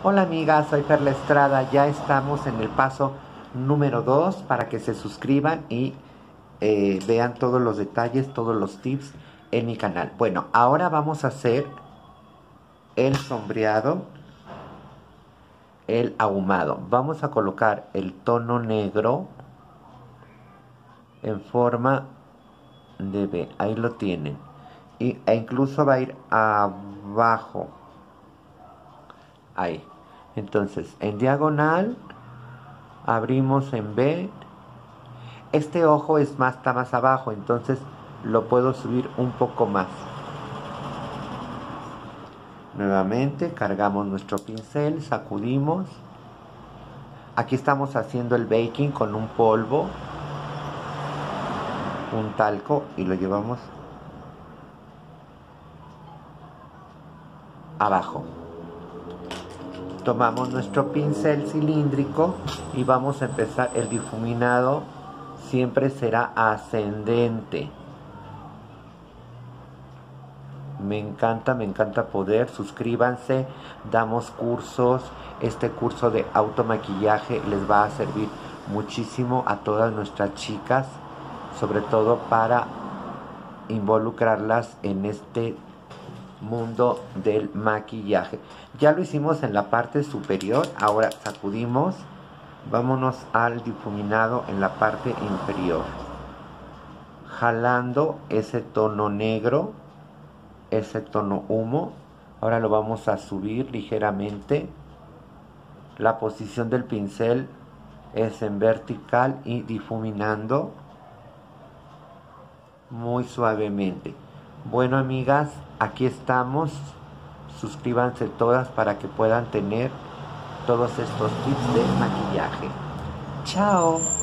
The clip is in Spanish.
Hola amigas, soy Perla Estrada. Ya estamos en el paso número 2 para que se suscriban y vean todos los detalles, todos los tips en mi canal. Bueno, ahora vamos a hacer el sombreado, el ahumado. Vamos a colocar el tono negro en forma de B. Ahí lo tienen. E incluso va a ir abajo. Ahí. Entonces, en diagonal abrimos en B. Este ojo está más abajo, entonces lo puedo subir un poco más. Nuevamente cargamos nuestro pincel, sacudimos. Aquí estamos haciendo el baking con un polvo, un talco, y lo llevamos abajo. Tomamos nuestro pincel cilíndrico y vamos a empezar. El difuminado siempre será ascendente. Me encanta poder. Suscríbanse, damos cursos. Este curso de automaquillaje les va a servir muchísimo a todas nuestras chicas, sobre todo para involucrarlas en este mundo del maquillaje. Ya lo hicimos en la parte superior, ahora sacudimos. Vámonos al difuminado en la parte inferior, jalando ese tono negro, ese tono humo. Ahora lo vamos a subir ligeramente. La posición del pincel es en vertical y difuminando muy suavemente. Bueno amigas, aquí estamos. Suscríbanse todas para que puedan tener todos estos tips de maquillaje. Chao.